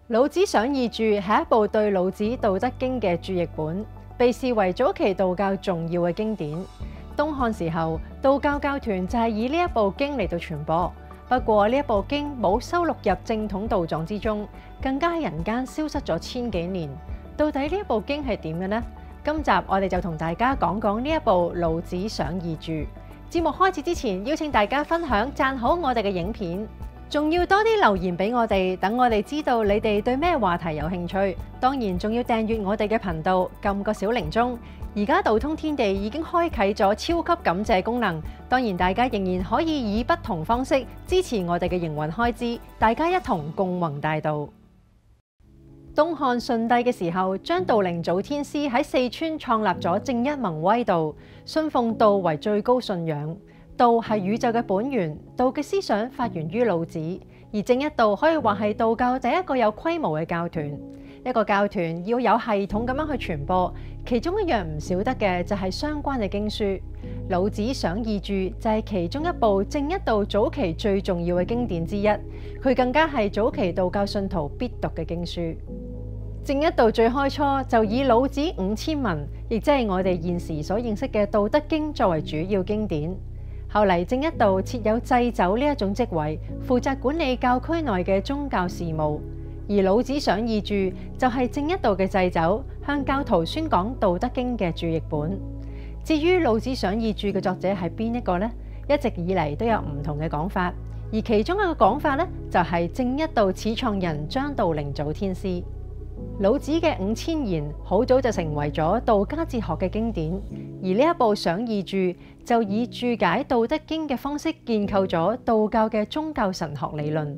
老子想義注係一部對老子《道德經》嘅注譯本，被視為早期道教重要嘅經典。東漢時候，道教教團就係以呢一部經嚟到傳播。不過呢一部經冇收錄入正統道藏之中，更加喺人間消失咗千幾年。到底呢一部經係點嘅呢？今集我哋就同大家講講呢一部《老子想義注》。節目開始之前，邀請大家分享、讚好我哋嘅影片。仲要多啲留言俾我哋，等我哋知道你哋對咩話題有興趣。當然仲要訂閱我哋嘅頻道，撳個小鈴鐘。而家道通天地已經開啟咗超級感謝功能，當然大家仍然可以以不同方式支持我哋嘅營運開支，大家一同共弘大道。東漢順帝嘅時候，張道陵祖天師喺四川創立咗正一盟威道，信奉道為最高信仰。道係宇宙嘅本源，道嘅思想發源於老子，而正一道可以話係道教第一個有規模嘅教團。一個教團要有系統咁樣去傳播，其中一樣唔少得嘅就係相關嘅經書。老子想義注就係其中一部正一道早期最重要嘅經典之一，佢更加係早期道教信徒必讀嘅經書。正一道最開初就以老子5000文，亦即係我哋現時所認識嘅《道德經》作為主要經典。後嚟正一道設有祭酒呢一種職位，負責管理教區內嘅宗教事務。而老子想義注就係正一道嘅祭酒，向教徒宣講《道德經》嘅注譯本。至於老子想義注嘅作者係邊一個呢？一直以嚟都有唔同嘅講法，而其中一個講法呢，就係正一道始創人張道陵祖天師。老子嘅5000言好早就成為咗道家哲學嘅經典，而呢一部想義注就以注解《道德經》嘅方式建構咗道教嘅宗教神學理論。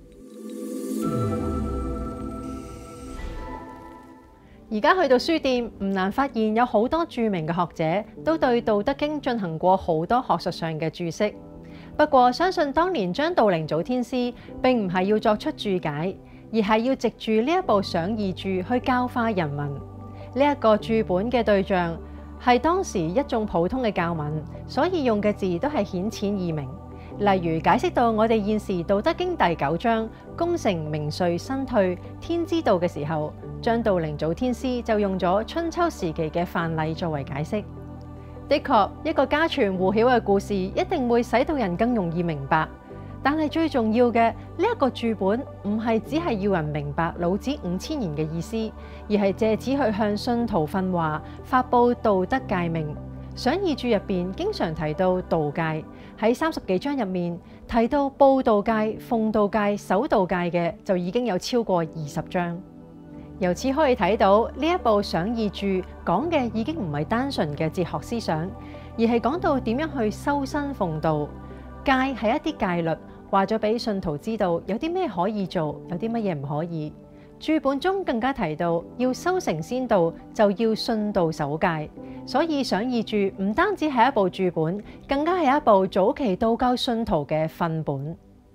而家去到書店，唔難發現有好多著名嘅學者都對《道德經》進行過好多學術上嘅注釋。不過，相信當年張道陵祖天師並唔係要作出注解，而係要藉住呢一部想義注去教化人民。呢一個注本嘅對象係當時一眾普通嘅教民，所以用嘅字都係顯淺易明。例如解釋到我哋現時《道德經》第9章功成名遂身退天之道嘅時候，張道陵祖天師就用咗春秋時期嘅範例作為解釋。的確，一個家傳戶曉嘅故事一定會使到人更容易明白。但係最重要嘅呢一個注本唔係只係要人明白老子5000言嘅意思，而係借此去向信徒訓話，發佈道德誡命。想義注入邊經常提到道誡，喺30幾章入面提到報道誡、奉道誡、守道誡嘅就已經有超過20章。由此可以睇到呢一部想義注講嘅已經唔係單純嘅哲學思想，而係講到點樣去修身奉道。誡係一啲戒律，話咗俾信徒知道有啲咩可以做，有啲乜嘢唔可以。注本中更加提到要修成仙道，就要信道守戒。所以想義注唔單止係一部注本，更加係一部早期道教信徒嘅訓本。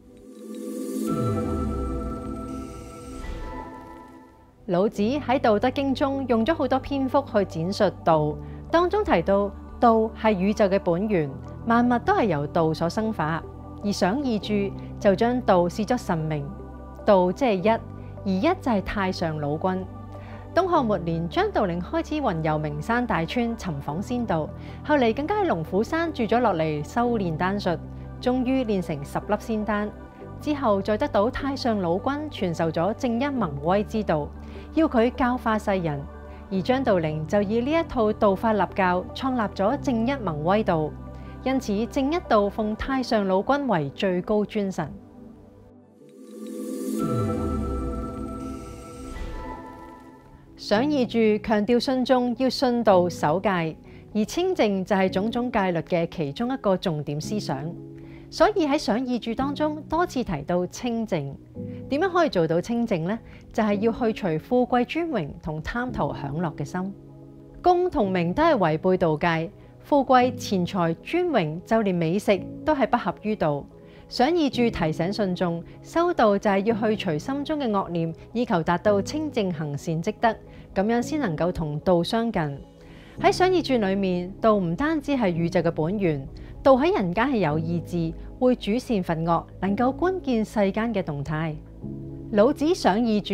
老子喺《道德經》中用咗好多篇幅去展述道，當中提到道係宇宙嘅本源，萬物都係由道所生化。而想義注就將道視作神明，道即係一，而一就係太上老君。東漢末年，張道陵開始雲遊名山大川，尋訪仙道，後嚟更加喺龍虎山住咗落嚟修煉丹術，終於練成10粒仙丹。之後再得到太上老君傳授咗正一盟威之道，要佢教化世人。而張道陵就以呢一套道法立教，創立咗正一盟威道。因此，正一道奉太上老君為最高尊神。想義注強調信眾要信道守戒，而清淨就係種種戒律嘅其中一個重點思想。所以喺想義注當中多次提到清淨。點樣可以做到清淨呢？就係要去除富貴尊榮同貪圖享樂嘅心。功同名都係違背道戒。富貴、錢財、尊榮，就連美食都係不合於道。想義注提醒信眾，修道就係要去除心中嘅惡念，以求達到清淨行善積德，咁樣先能夠同道相近。喺想義注裏面，道唔單止係宇宙嘅本源，道喺人間係有意志，會主善罰惡，能夠觀見世間嘅動態。老子想義注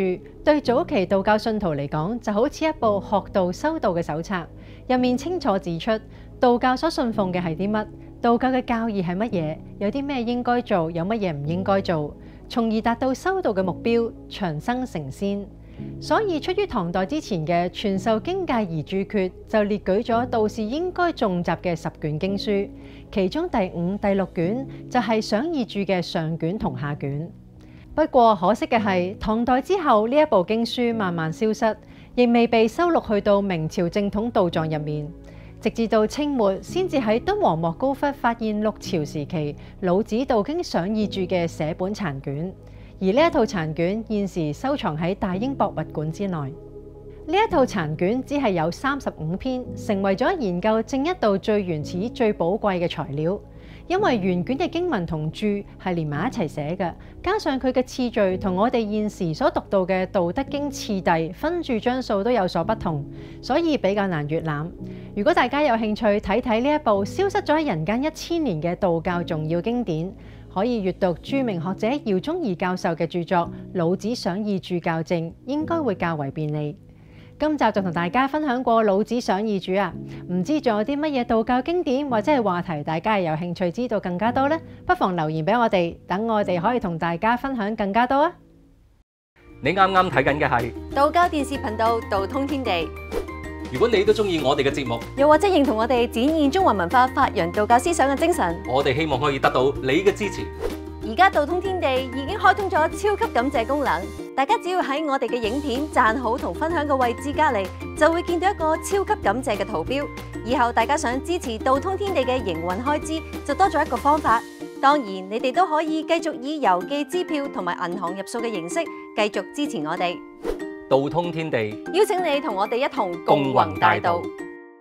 對早期道教信徒嚟講，就好似一部學道修道嘅手冊，入面清楚指出道教所信奉嘅係啲乜，道教嘅教義係乜嘢，有啲咩應該做，有乜嘢唔應該做，從而達到修道嘅目標，長生成仙。所以出於唐代之前嘅傳授經戒而注決，就列舉咗道士應該誦習嘅10卷經書，其中第5、第6卷就係想義注嘅上卷同下卷。不過可惜嘅係，唐代之後呢一部經書慢慢消失，亦未被收錄去到明朝正統道藏入面。直至到清末，先至喺敦煌莫高窟發現6朝時期老子道經想義注嘅寫本殘卷，而呢一套殘卷現時收藏喺大英博物館之內。呢一套殘卷只係有35篇，成為咗研究正一道最原始、最寶貴嘅材料。因為原卷嘅經文同注係連埋一齊寫嘅，加上佢嘅次序同我哋現時所讀到嘅《道德經》次第分注章數都有所不同，所以比較難閱覽。如果大家有興趣睇睇呢一部消失咗喺人間1000年嘅道教重要經典，可以閱讀著名學者饒宗頤教授嘅著作《老子想義注校正》，應該會較為便利。今集就同大家分享過老子想義注啊，唔知仲有啲乜嘢道教經典或者係話題，大家係有興趣知道更加多呢？不妨留言俾我哋，等我哋可以同大家分享更加多啊！ 你啱啱睇緊嘅係道教電視頻道道通天地。 如果你都中意我哋嘅節目， 又或者認同我哋展現中華文化、發揚道教思想嘅精神， 我哋希望可以得到你嘅支持。 而家道通天地已經開通咗超級感謝功能，大家只要喺我哋嘅影片讚好同分享嘅位置隔離，就會見到一個超級感謝嘅圖標。以後大家想支持道通天地嘅營運開支，就多咗一個方法。當然，你哋都可以繼續以郵寄支票同埋銀行入數嘅形式繼續支持我哋。 道通天地， 邀請你同我哋一同共弘大道。